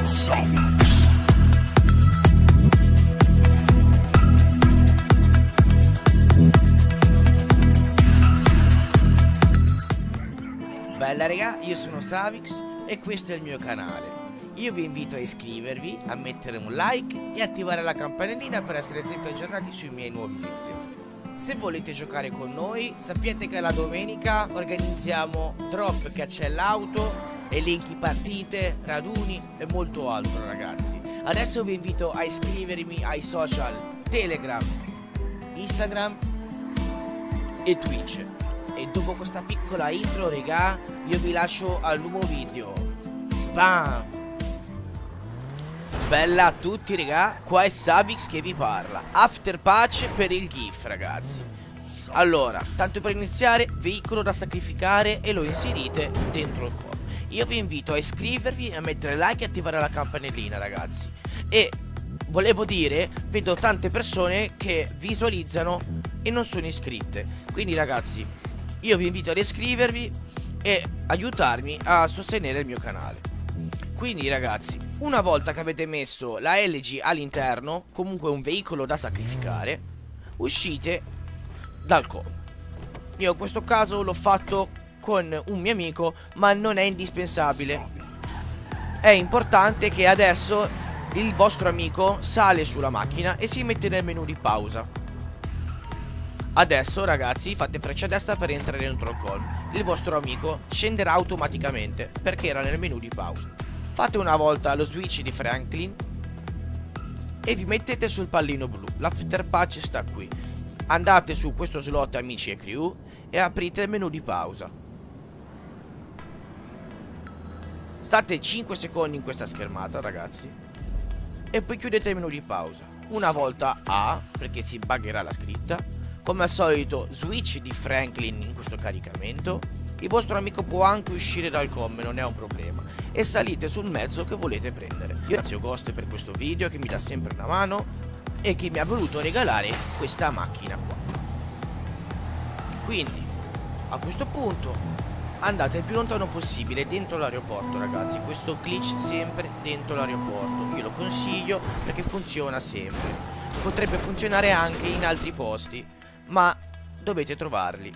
Bella raga, io sono Savix e questo è il mio canale. Io vi invito a iscrivervi, a mettere un like e attivare la campanellina per essere sempre aggiornati sui miei nuovi video. Se volete giocare con noi, sappiate che la domenica organizziamo drop cacciell'auto, elenchi partite, raduni e molto altro ragazzi. Adesso vi invito a iscrivermi ai social Telegram, Instagram e Twitch. E dopo questa piccola intro regà, io vi lascio al nuovo video. Spam! Bella a tutti regà, qua è Savix che vi parla. After patch per il GIF ragazzi. Allora, tanto per iniziare, veicolo da sacrificare e lo inserite dentro il core. Io vi invito a iscrivervi, a mettere like e attivare la campanellina ragazzi. E volevo dire, vedo tante persone che visualizzano e non sono iscritte. Quindi ragazzi, io vi invito ad iscrivervi e aiutarmi a sostenere il mio canale. Quindi ragazzi, una volta che avete messo la LG all'interno, comunque un veicolo da sacrificare, uscite dal com. Io in questo caso l'ho fatto con un mio amico, ma non è indispensabile. È importante che adesso il vostro amico sale sulla macchina e si mette nel menu di pausa. Adesso ragazzi fate freccia destra per entrare dentro il colm. Il vostro amico scenderà automaticamente perché era nel menu di pausa. Fate una volta lo switch di Franklin e vi mettete sul pallino blu. L'after patch sta qui. Andate su questo slot amici e crew e aprite il menu di pausa. State 5 secondi in questa schermata ragazzi e poi chiudete il menu di pausa. Una volta A, perché si buggerà la scritta. Come al solito switch di Franklin in questo caricamento. Il vostro amico può anche uscire dal com, non è un problema. E salite sul mezzo che volete prendere. Io ringrazio Ghost per questo video che mi dà sempre una mano e che mi ha voluto regalare questa macchina qua. Quindi a questo punto andate il più lontano possibile dentro l'aeroporto ragazzi. Questo glitch sempre dentro l'aeroporto. Io lo consiglio perché funziona sempre. Potrebbe funzionare anche in altri posti, ma dovete trovarli.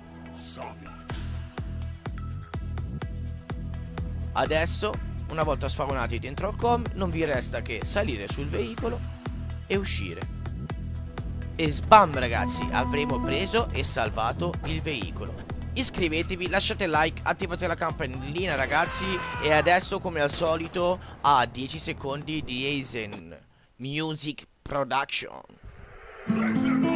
Adesso, una volta spawnati dentro al com, non vi resta che salire sul veicolo e uscire. E sbam ragazzi, avremo preso e salvato il veicolo. Iscrivetevi, lasciate like, attivate la campanellina ragazzi. E adesso come al solito a 10 secondi di Aizen Music Production.